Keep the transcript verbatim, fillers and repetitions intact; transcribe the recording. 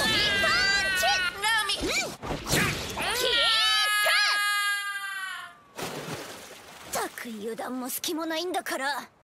ったく油断も隙もないんだから。